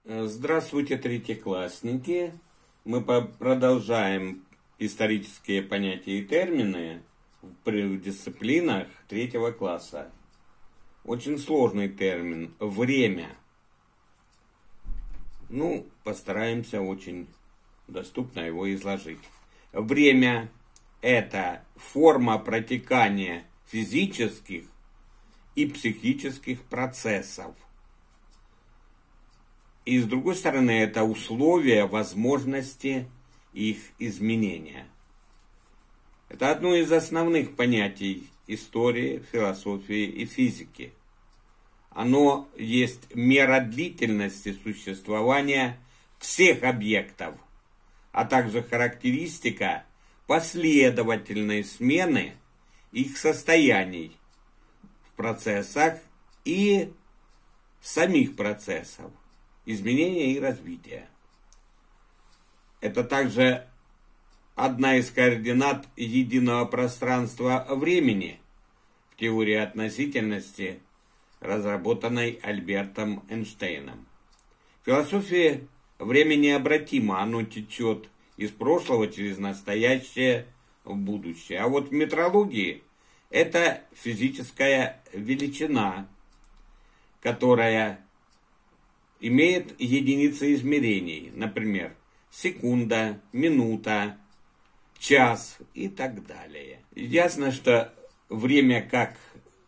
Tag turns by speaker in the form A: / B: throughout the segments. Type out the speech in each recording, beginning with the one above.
A: Здравствуйте, третьеклассники! Мы продолжаем исторические понятия и термины в дисциплинах третьего класса. Очень сложный термин – время. Постараемся очень доступно его изложить. Время – это форма протекания физических и психических процессов. И с другой стороны, это условия возможности их изменения. Это одно из основных понятий истории, философии и физики. Оно есть мера длительности существования всех объектов, а также характеристика последовательной смены их состояний в процессах и самих процессов. Изменения и развития. Это также одна из координат единого пространства времени в теории относительности, разработанной Альбертом Эйнштейном. В философии время необратимо, оно течет из прошлого через настоящее в будущее. А вот в метрологии это физическая величина, которая имеет единицы измерений, например, секунда, минута, час и так далее. Ясно, что время как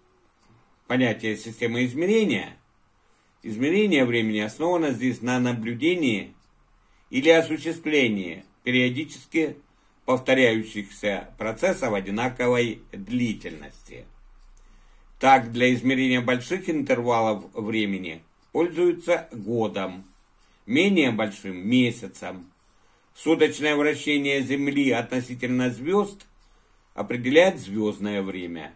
A: понятие системы измерения, измерение времени основано здесь на наблюдении или осуществлении периодически повторяющихся процессов одинаковой длительности. Так, для измерения больших интервалов времени пользуются годом, менее большим – месяцем. Суточное вращение Земли относительно звезд определяет звездное время.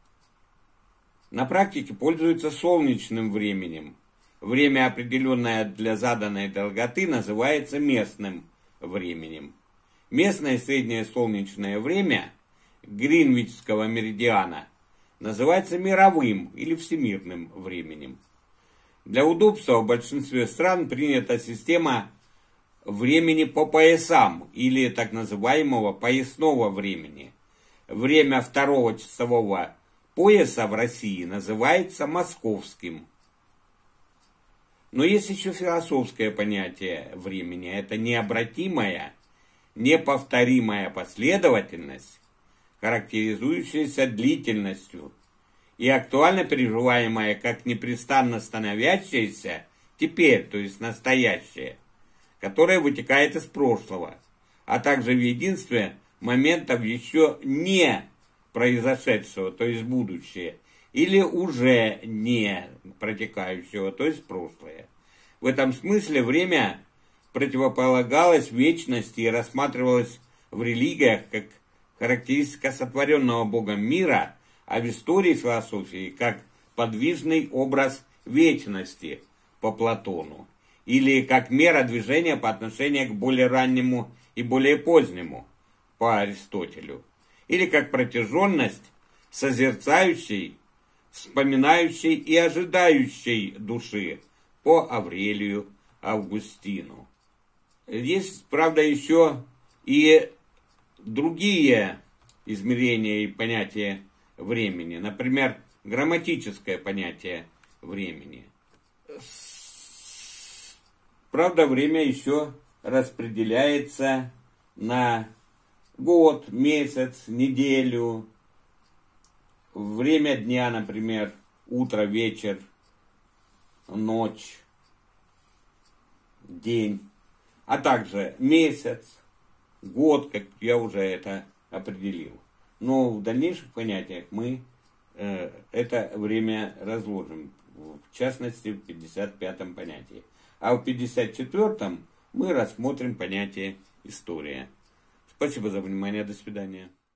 A: На практике пользуются солнечным временем. Время, определенное для заданной долготы, называется местным временем. Местное среднее солнечное время Гринвичского меридиана называется мировым или всемирным временем. Для удобства в большинстве стран принята система времени по поясам или так называемого поясного времени. Время второго часового пояса в России называется московским. Но есть еще философское понятие времени. Это необратимая, неповторимая последовательность, характеризующаяся длительностью, и актуально переживаемое как непрестанно становящееся теперь, то есть настоящее, которое вытекает из прошлого, а также в единстве моментов еще не произошедшего, то есть будущее, или уже не протекающего, то есть прошлое. В этом смысле время противополагалось вечности и рассматривалось в религиях как характеристика сотворенного Богом мира, а в истории философии как подвижный образ вечности по Платону, или как мера движения по отношению к более раннему и более позднему по Аристотелю, или как протяженность созерцающей, вспоминающей и ожидающей души по Аврелию Августину. Есть, правда, еще и другие измерения и понятия времени. Например, грамматическое понятие времени. Правда, время еще распределяется на год, месяц, неделю, время дня, например, утро, вечер, ночь, день, а также месяц, год, как я уже это определил. Но в дальнейших понятиях мы это время разложим, в частности в 55-м понятии. А в 54-м мы рассмотрим понятие история. Спасибо за внимание, до свидания.